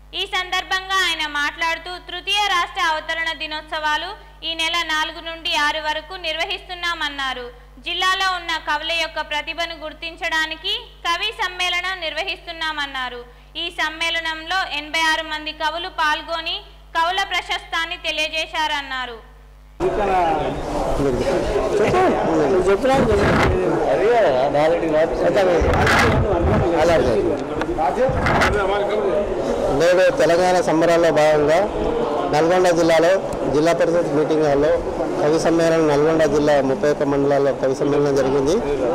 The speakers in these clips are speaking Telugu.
ఈ సందర్భంగా ఆయన మాట్లాడుతూ తృతీయ రాష్ట్ర అవతరణ దినోత్సవాలు ఈ నెల 4 నుండి 6 వరకు నిర్వహిస్తున్నామన్నారు. జిల్లాలో ఉన్న కవుల యొక్క ప్రతిభను గుర్తించడానికి కవి సమ్మేళనం నిర్వహిస్తున్నామన్నారు. ఈ సమ్మేళనంలో 86 మంది కవులు పాల్గొని కవుల ప్రశస్తాన్ని తెలియజేశారన్నారు. నేడు తెలంగాణ సంబరాల్లో భాగంగా నల్గొండ జిల్లాలో జిల్లా పరిషత్ మీటింగ్ హాల్లో కవి సమ్మేళనం నల్గొండ జిల్లా 31 మండలాల్లో కవి సమ్మేళనం జరిగింది.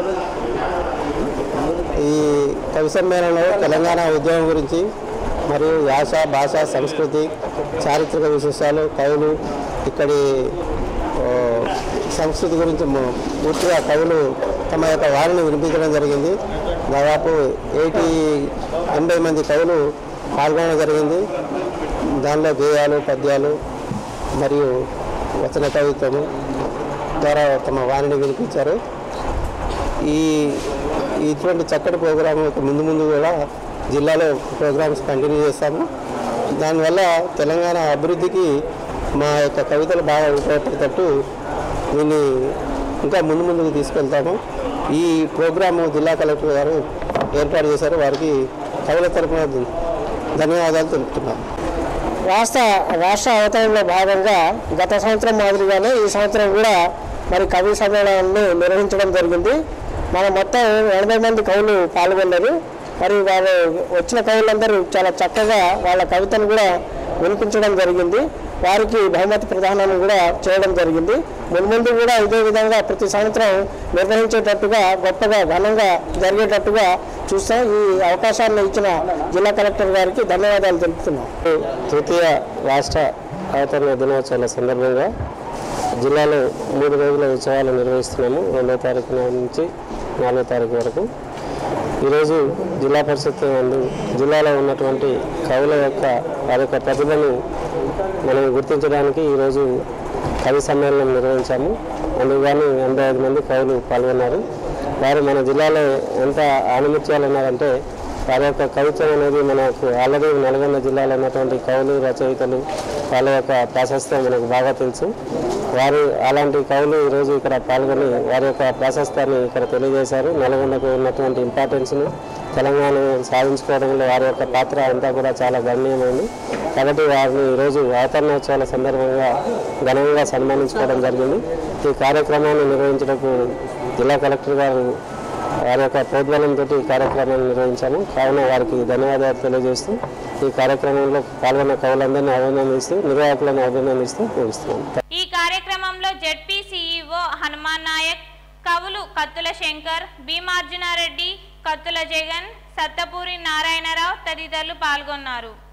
ఈ కవి సమ్మేళనంలో తెలంగాణ ఉద్యమం గురించి మరియు యాస, భాష, సంస్కృతి, చారిత్రక విశేషాలు, కవులు, ఇక్కడి సంస్కృతి గురించి పూర్తిగా కవులు తమ యొక్క వారిని వినిపించడం జరిగింది. దాదాపు 80 మంది కవులు పాల్గొనడం జరిగింది. దానిలో గేయాలు, పద్యాలు మరియు వచన కవిత్వము ద్వారా తమ వారిని వినిపించారు. ఇటువంటి చక్కటి ప్రోగ్రాం ముందు కూడా జిల్లాలో ప్రోగ్రామ్స్ కంటిన్యూ చేస్తాము. దానివల్ల తెలంగాణ అభివృద్ధికి మా యొక్క కవితలు బాగా ఉపయోగపడేటట్టు దీన్ని ఇంకా ముందుకు తీసుకెళ్తాము. ఈ ప్రోగ్రాము జిల్లా కలెక్టర్ గారు ఏర్పాటు చేశారు. వారికి కవుల తరపున ధన్యవాదాలు తెలుపుతున్నాం. రాష్ట్ర అవతరణలో భాగంగా గత సంవత్సరం మాదిరిగానే ఈ సంవత్సరం కూడా మరి కవి సమ్మేళనాన్ని నిర్వహించడం జరిగింది. మన మొత్తం 80 మంది కవులు పాల్గొన్నారు. మరి వారు వచ్చిన కవులందరూ చాలా చక్కగా వాళ్ళ కవితను కూడా వినిపించడం జరిగింది. వారికి బహుమతి ప్రదానం కూడా చేయడం జరిగింది. ముందు కూడా ఇదే విధంగా ప్రతి సంవత్సరం నిర్వహించేటట్టుగా గొప్పగా ఘనంగా జరిగేటట్టుగా చూస్తాం. ఈ అవకాశాన్ని ఇచ్చిన జిల్లా కలెక్టర్ గారికి ధన్యవాదాలు తెలుపుతున్నాం. తృతీయ రాష్ట్ర అవతరణ దినోత్సవాల సందర్భంగా జిల్లాలో 3 రోజుల ఉత్సవాలు నిర్వహిస్తున్నాము. 2వ తారీఖు నుంచి 4వ తారీఖు వరకు. ఈరోజు జిల్లా పరిషత్ నందు జిల్లాలో ఉన్నటువంటి కవుల వారి యొక్క ప్రతిభను మనం గుర్తించడానికి ఈరోజు కవి సమ్మేళనం నిర్వహించాము. అందుకని 85 మంది కవులు పాల్గొన్నారు. వారు మన జిల్లాలో ఎంత ఆణిముత్యాలు ఉన్నారంటే వారి యొక్క కవిత్వం అనేది మనకు ఆల్రెడీ నల్గొండ జిల్లాలో ఉన్నటువంటి కవులు, రచయితలు వాళ్ళ యొక్క ప్రాశస్త్యం మనకు బాగా తెలుసు. వారు అలాంటి కవులు ఈరోజు ఇక్కడ పాల్గొని వారి యొక్క ప్రాశస్త్యాన్ని ఇక్కడ తెలియజేశారు. నల్గొండకు ఉన్నటువంటి ఇంపార్టెన్స్ను తెలంగాణ సాధించుకోవడంలో వారి యొక్క పాత్ర అంతా కూడా చాలా గణనీయమైంది. కాబట్టి వారిని ఈరోజు అవతరణోత్సవాల సందర్భంగా ఘనంగా సన్మానించుకోవడం జరిగింది. ఈ కార్యక్రమాన్ని నిర్వహించడానికి జిల్లా కలెక్టర్ గారు వారి యొక్క ప్రోద్బలంతో ఈ కార్యక్రమాన్ని నిర్వహించాము. కావున వారికి ధన్యవాదాలు తెలియజేస్తూ ఈ కార్యక్రమంలో పాల్గొన్న కవులందరినీ అభినందిస్తూ నిర్వాహకులను అభినందిస్తూ ముగిస్తున్నాం. ఈ కార్యక్రమంలో జెడ్పీ సిఇఓ హనుమాన్ నాయక్, కవులు కత్తుల శంకర్, భీమార్జునారెడ్డి, కత్తుల జగన్, సత్తపూరి నారాయణరావు తదితరులు పాల్గొన్నారు.